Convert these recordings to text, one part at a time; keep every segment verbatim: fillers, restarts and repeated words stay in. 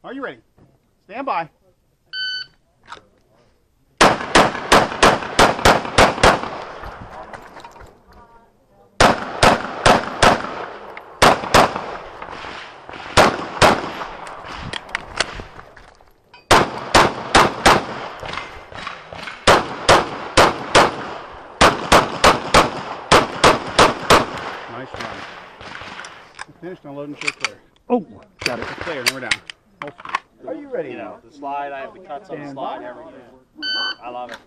Are you ready? Stand by. Nice run. Finished on load and show clear. Oh, got it. Clear, and we're down. Are you ready? You know, the slide, I have the cuts on the slide, everything. I love it.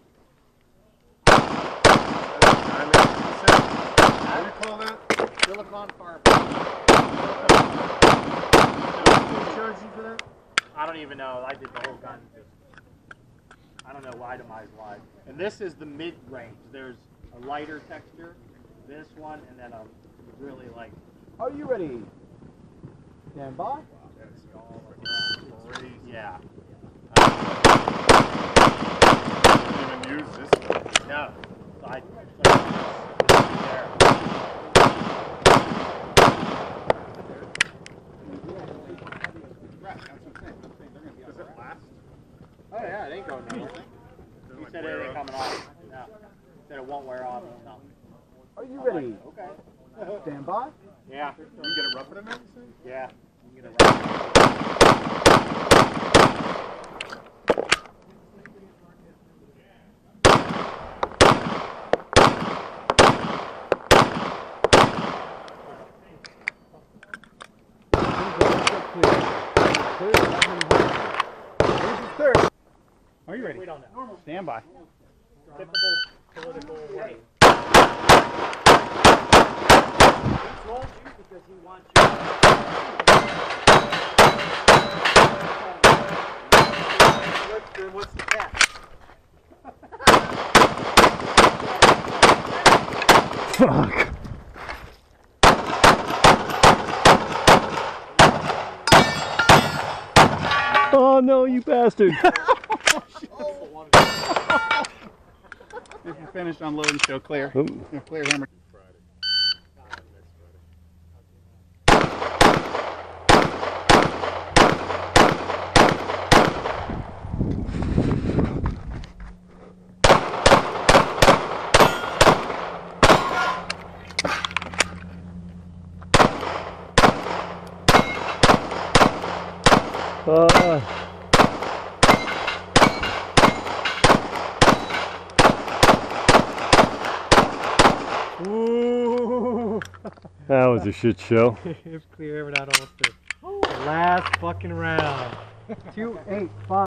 What do you call that? Silicon carbide. Who charged you for that? I don't even know. I did the whole gun. Just, I don't know, itemized wide. And this is the mid-range. There's a lighter texture, this one, and then a really like. Are you ready? Stand by. Yeah. Didn't even use this one. No. So I, there. Does it last? Oh yeah, it ain't going nowhere. He said it ain't coming off. No. He said it won't wear off. No. Are you ready? Like, okay. Stand by. Yeah. You can get a rough in it, you Yeah. You can get it right. Are you ready? We don't know. Stand by. Typical political way. He told you because he wants you. Then what's the catch? Fuck. Oh no, you bastard. If you're finished on load and show clear. Oh. Yeah, clear hammer. Uh, Ooh. that was a shit show. It's clear, but not almost there. Last fucking round. Two, eight, five.